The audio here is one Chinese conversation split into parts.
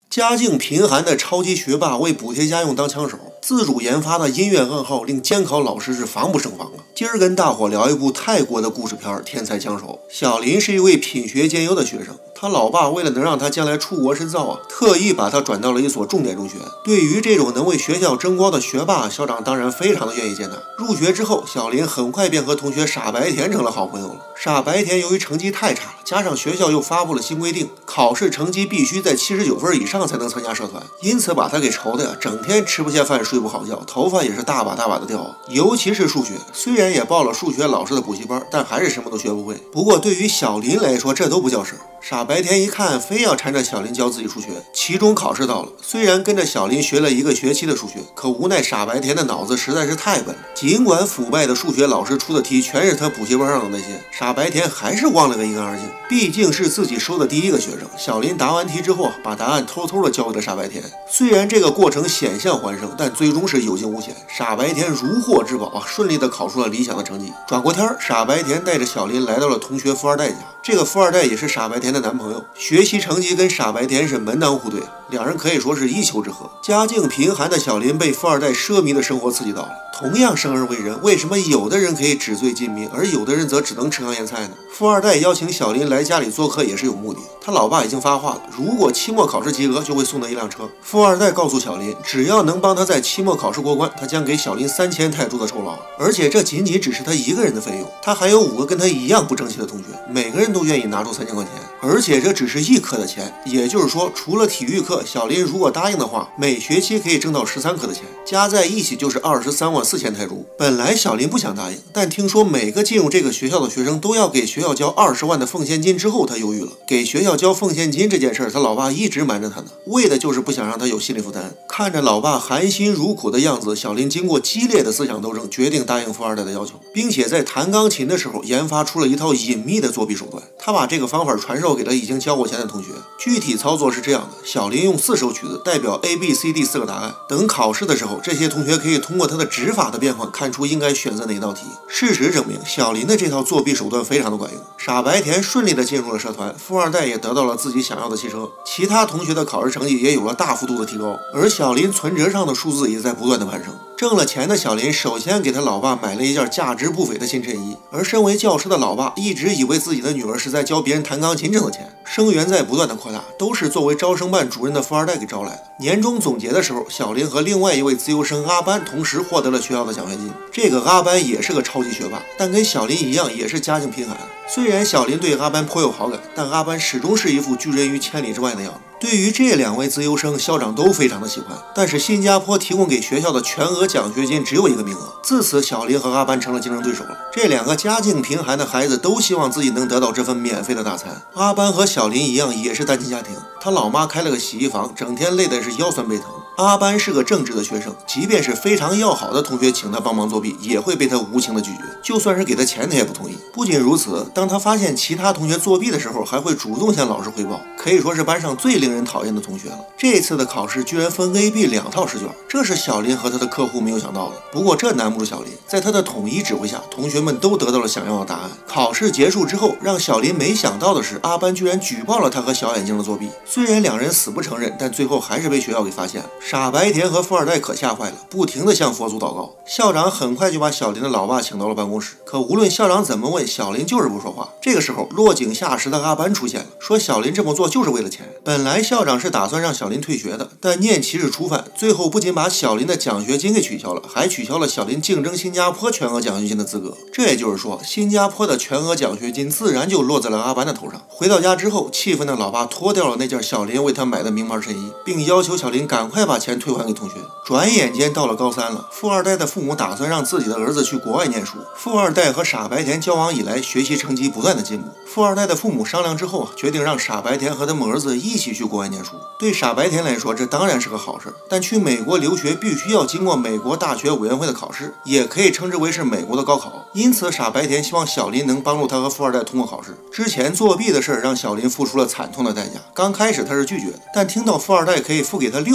家境贫寒的超级学霸为补贴家用当枪手，自主研发的音乐暗号令监考老师是防不胜防啊！今儿跟大伙聊一部泰国的故事片《天才枪手》。小林是一位品学兼优的学生，他老爸为了能让他将来出国深造啊，特意把他转到了一所重点中学。对于这种能为学校争光的学霸，校长当然非常的愿意见他。入学之后，小林很快便和同学傻白甜成了好朋友了。傻白甜由于成绩太差了，加上学校又发布了新规定，考试成绩必须在79分以上才能参加社团，因此把他给愁的呀，整天吃不下饭，睡不好觉，头发也是大把大把的掉。尤其是数学，虽然也报了数学老师的补习班，但还是什么都学不会。不过对于小林来说，这都不叫事儿。傻白甜一看，非要缠着小林教自己数学。期中考试到了，虽然跟着小林学了1个学期的数学，可无奈傻白甜的脑子实在是太笨了。尽管腐败的数学老师出的题全是他补习班上的那些，傻白甜还是忘了个一干二净。毕竟是自己收的第1个学生，小林答完题之后，把答案偷偷的交给了傻白甜。虽然这个过程险象环生，但最终是有惊无险。傻白甜如获至宝啊，顺利的考出了理想的成绩。转过天，傻白甜带着小林来到了同学富二代家。这个富二代也是傻白甜的男朋友，学习成绩跟傻白甜是门当户对，两人可以说是一丘之貉。家境贫寒的小林被富二代奢靡的生活刺激到了。同样生而为人，为什么有的人可以纸醉金迷，而有的人则只能吃糠咽菜呢？富二代邀请小林来家里做客也是有目的，他老爸已经发话了，如果期末考试及格，就会送他1辆车。富二代告诉小林，只要能帮他在期末考试过关，他将给小林3000泰铢的酬劳，而且这仅仅只是他一个人的费用，他还有5个跟他一样不争气的同学，每个人都愿意拿出3000块钱，而且这只是1科的钱，也就是说，除了体育课，小林如果答应的话，每学期可以挣到13科的钱，加在一起就是23.4万泰铢。本来小林不想答应，但听说每个进入这个学校的学生都要给学校交20万的奉献金之后，他犹豫了。给学校交奉献金这件事，他老爸一直瞒着他呢，为的就是不想让他有心理负担。看着老爸含辛茹苦的样子，小林经过激烈的思想斗争，决定答应富二代的要求，并且在弹钢琴的时候研发出了一套隐秘的作弊手段。他把这个方法传授给了已经交过钱的同学。具体操作是这样的：小林用4首曲子代表 A、B、C、D 4个答案，等考试的时候，这些同学可以通过他的指法的变换看出应该选择哪道题。事实证明，小林的这套作弊手段非常的管用。傻白甜顺利的进入了社团，富二代也得到了自己想要的汽车，其他同学的考试成绩也有了大幅度的提高，而小林存折上的数字也在不断的攀升。挣了钱的小林首先给他老爸买了一件价值不菲的新衬衣，而身为教师的老爸一直以为自己的女儿是在教别人弹钢琴挣的钱，生源在不断的扩大，都是作为招生办主任的富二代给招来的。年终总结的时候，小林和另外一位自由生阿班同时获得了学校的奖学金。这个阿班也是个超级学霸，但跟小林一样也是家境贫寒。虽然小林对阿班颇有好感，但阿班始终是一副拒人于千里之外的样子。对于这2位自由生，校长都非常的喜欢，但是新加坡提供给学校的全额奖学金只有1个名额。自此，小林和阿班成了竞争对手了。这2个家境贫寒的孩子都希望自己能得到这份免费的大餐。阿班和小林一样，也是单亲家庭，他老妈开了个洗衣房，整天累的是腰酸背疼。阿班是个正直的学生，即便是非常要好的同学请他帮忙作弊，也会被他无情的拒绝，就算是给他钱他也不同意。不仅如此，当他发现其他同学作弊的时候，还会主动向老师汇报，可以说是班上最令人讨厌的同学了。这次的考试居然分 A、B 2套试卷，这是小林和他的客户没有想到的。不过这难不住小林，在他的统一指挥下，同学们都得到了想要的答案。考试结束之后，让小林没想到的是，阿班居然举报了他和小眼睛的作弊。虽然2人死不承认，但最后还是被学校给发现了。傻白甜和富二代可吓坏了，不停地向佛祖祷告。校长很快就把小林的老爸请到了办公室，可无论校长怎么问，小林就是不说话。这个时候，落井下石的阿班出现了，说小林这么做就是为了钱。本来校长是打算让小林退学的，但念其是初犯，最后不仅把小林的奖学金给取消了，还取消了小林竞争新加坡全额奖学金的资格。这也就是说，新加坡的全额奖学金自然就落在了阿班的头上。回到家之后，气愤的老爸脱掉了那件小林为他买的名牌衬衣，并要求小林赶快把钱退还给同学。转眼间到了高3了，富二代的父母打算让自己的儿子去国外念书。富二代和傻白甜交往以来，学习成绩不断的进步。富二代的父母商量之后，决定让傻白甜和他们儿子一起去国外念书。对傻白甜来说，这当然是个好事，但去美国留学必须要经过美国大学委员会的考试，也可以称之为是美国的高考。因此，傻白甜希望小林能帮助他和富二代通过考试。之前作弊的事让小林付出了惨痛的代价。刚开始他是拒绝的，但听到富二代可以付给他60万的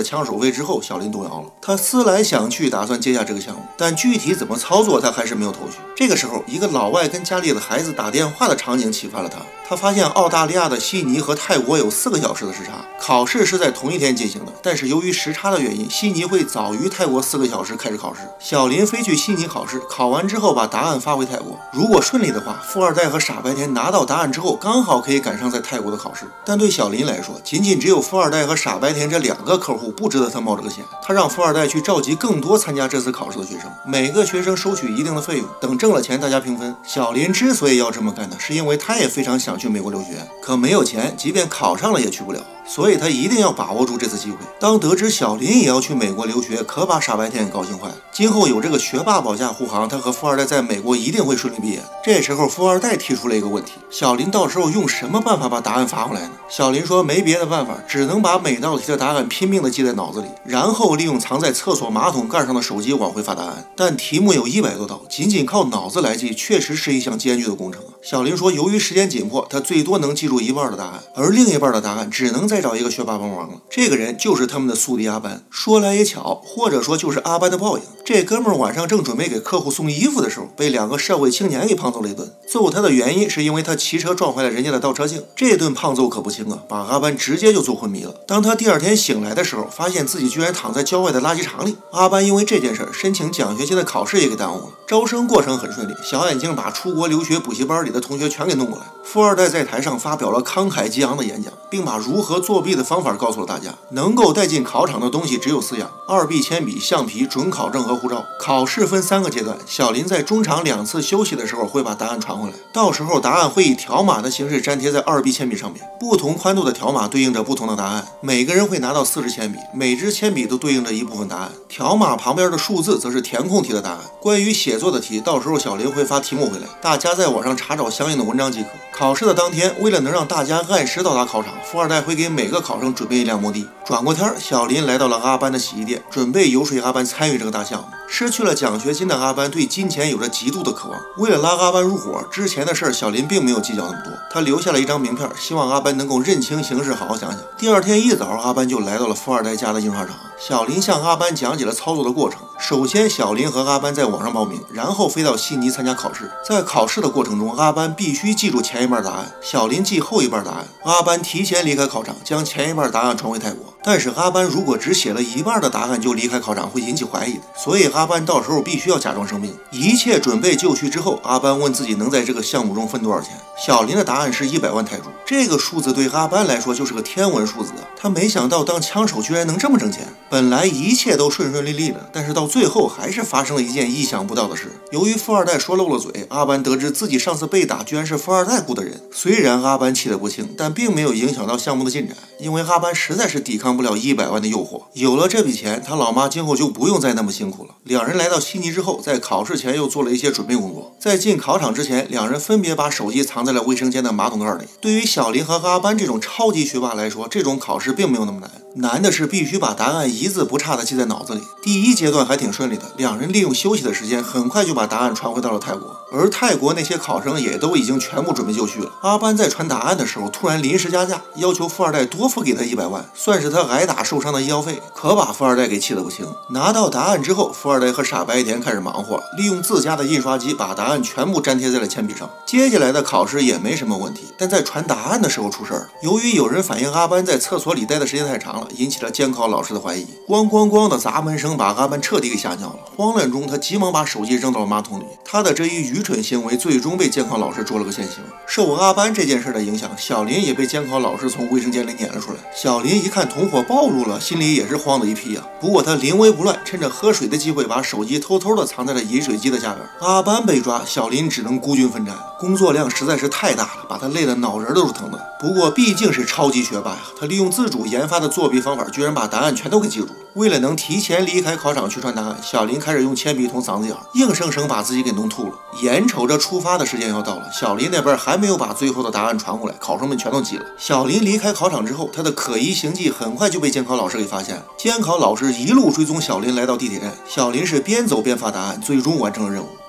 枪手费之后，小林动摇了。他思来想去，打算接下这个项目，但具体怎么操作，他还是没有头绪。这个时候，一个老外跟家里的孩子打电话的场景启发了他。他发现澳大利亚的悉尼和泰国有4个小时的时差，考试是在同一天进行的，但是由于时差的原因，悉尼会早于泰国4个小时开始考试。小林飞去悉尼考试，考完之后把答案发回泰国。如果顺利的话，富二代和傻白甜拿到答案之后，刚好可以赶上在泰国的考试。但对小林来说，仅仅只有富二代和傻白甜这2个客户，不值得他冒这个险。他让富二代去召集更多参加这次考试的学生，每个学生收取一定的费用，等挣了钱大家平分。小林之所以要这么干呢，是因为他也非常想去美国留学，可没有钱，即便考上了也去不了。所以他一定要把握住这次机会。当得知小林也要去美国留学，可把傻白甜高兴坏了。今后有这个学霸保驾护航，他和富二代在美国一定会顺利毕业。这时候富二代提出了一个问题：小林到时候用什么办法把答案发回来呢？小林说没别的办法，只能把每道题的答案拼命的记在脑子里，然后利用藏在厕所马桶盖上的手机往回发答案。但题目有100多道，仅仅靠脑子来记，确实是一项艰巨的工程啊。小林说，由于时间紧迫，他最多能记住1半的答案，而另1半的答案只能再找一个学霸帮忙了。这个人就是他们的宿敌阿班。说来也巧，或者说就是阿班的报应。这哥们儿晚上正准备给客户送衣服的时候，被2个社会青年给胖揍了一顿。揍他的原因是因为他骑车撞坏了人家的倒车镜。这顿胖揍可不轻啊，把阿班直接就揍昏迷了。当他第2天醒来的时候，发现自己居然躺在郊外的垃圾场里。阿班因为这件事申请奖学金的考试也给耽误了。招生过程很顺利，小眼睛把出国留学补习班里的同学全给弄过来。富二代在台上发表了慷慨激昂的演讲，并把如何作弊的方法告诉了大家。能够带进考场的东西只有4样：2B 铅笔、橡皮、准考证和护照。考试分3个阶段，小林在中场2次休息的时候会把答案传回来，到时候答案会以条码的形式粘贴在2B 铅笔上面，不同宽度的条码对应着不同的答案，每个人会拿到4支铅笔，每支铅笔都对应着一部分答案，条码旁边的数字则是填空题的答案。关于写作的题，到时候小林会发题目回来，大家在网上查找相应的文章即可。考试的当天，为了能让大家按时到达考场，富二代会给每个考生准备一辆摩的。转过天，小林来到了阿班的洗衣店，准备游说阿班参与这个大项目。失去了奖学金的阿班对金钱有着极度的渴望，为了拉阿班入伙，之前的事小林并没有计较那么多，他留下了一张名片，希望阿班能够认清形势，好好想想。第2天一早，阿班就来到了富二代家的印刷厂。小林向阿班讲解了操作的过程。首先，小林和阿班在网上报名，然后飞到悉尼参加考试。在考试的过程中，阿班必须记住前1半答案，小林记后1半答案。阿班提前离开考场，将前1半答案传回泰国。但是阿班如果只写了1半的答案就离开考场，会引起怀疑的，所以阿班到时候必须要假装生病。一切准备就绪之后，阿班问自己能在这个项目中分多少钱。小林的答案是100万泰铢，这个数字对阿班来说就是个天文数字啊！他没想到当枪手居然能这么挣钱。本来一切都顺顺利利的，但是到最后还是发生了一件意想不到的事。由于富二代说漏了嘴，阿班得知自己上次被打居然是富二代雇的人。虽然阿班气得不轻，但并没有影响到项目的进展，因为阿班实在是抵抗不了100万的诱惑。有了这笔钱，他老妈今后就不用再那么辛苦了。2人来到悉尼之后，在考试前又做了一些准备工作。在进考场之前，2人分别把手机藏在了卫生间的马桶盖里。对于小林和阿班这种超级学霸来说，这种考试并没有那么难，难的是必须把答案一字不差的记在脑子里。第1阶段还挺顺利的，2人利用休息的时间，很快就把答案传回到了泰国。而泰国那些考生也都已经全部准备就绪了。阿班在传答案的时候，突然临时加价，要求富二代多付给他100万，算是他挨打受伤的医药费，可把富二代给气得不轻。拿到答案之后，富二代和傻白甜开始忙活了，利用自家的印刷机把答案全部粘贴在了铅笔上。接下来的考试也没什么问题，但在传答案的时候出事儿了。由于有人反映阿班在厕所里待的时间太长了，引起了监考老师的怀疑。咣咣咣的砸门声把阿班彻底给吓尿了。慌乱中，他急忙把手机扔到了马桶里。他的这一愚蠢行为最终被监考老师捉了个现行。受阿班这件事的影响，小林也被监考老师从卫生间里撵了出来。小林一看同伙暴露了，心里也是慌的一批啊。不过他临危不乱，趁着喝水的机会把手机偷偷的藏在了饮水机的下边。阿班被抓，小林只能孤军奋战，工作量实在是太大了，把他累得脑仁都是疼的。不过毕竟是超级学霸呀，他利用自主研发的作弊方法，居然把答案全都给记住了。为了能提前离开考场去传答案，小林开始用铅笔捅嗓子眼，硬生生把自己给弄吐了。眼瞅着出发的时间要到了，小林那边还没有把最后的答案传过来，考生们全都急了。小林离开考场之后，他的可疑行迹很快就被监考老师给发现了。监考老师一路追踪小林来到地铁站，小林是边走边发答案，最终完成了任务。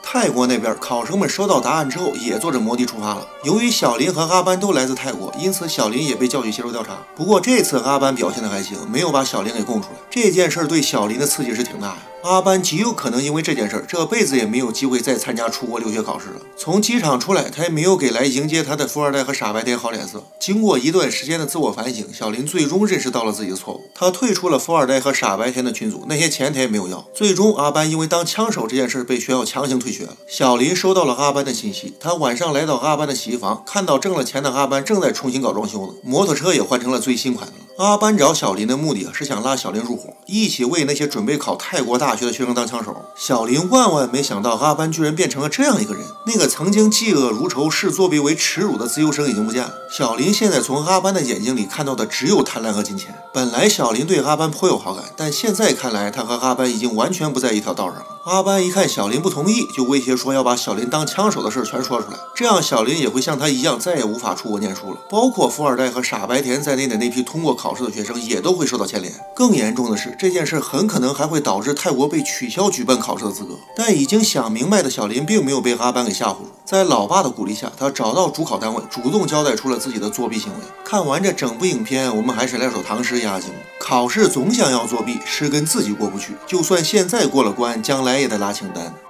泰国那边考生们收到答案之后，也坐着摩的出发了。由于小林和阿班都来自泰国，因此小林也被叫去接受调查。不过这次阿班表现的还行，没有把小林给供出来。这件事对小林的刺激是挺大呀。阿班极有可能因为这件事，这辈子也没有机会再参加出国留学考试了。从机场出来，他也没有给来迎接他的富二代和傻白甜好脸色。经过一段时间的自我反省，小林最终认识到了自己的错误，他退出了富二代和傻白甜的群组，那些钱他也没有要。最终，阿班因为当枪手这件事被学校强行退学了。小林收到了阿班的信息，他晚上来到阿班的洗衣房，看到挣了钱的阿班正在重新搞装修呢，摩托车也换成了最新款的了。阿班找小林的目的是想拉小林入伙，一起为那些准备考泰国大学的学生当枪手。小林万万没想到，阿班居然变成了这样一个人。那个曾经嫉恶如仇、视作弊为耻辱的自由生已经不见了。小林现在从阿班的眼睛里看到的只有贪婪和金钱。本来小林对阿班颇有好感，但现在看来，他和阿班已经完全不在一条道上了。阿班一看小林不同意，就威胁说要把小林当枪手的事全说出来，这样小林也会像他一样再也无法出国念书了。包括富二代和傻白甜在内的那批通过考试的学生也都会受到牵连。更严重的是，这件事很可能还会导致泰国被取消举办考试的资格。但已经想明白的小林并没有被阿班给吓唬住，在老爸的鼓励下，他找到主考单位，主动交代出了自己的作弊行为。看完这整部影片，我们还是来首唐诗压惊：考试总想要作弊，是跟自己过不去，就算现在过了关，将来也得拉清单。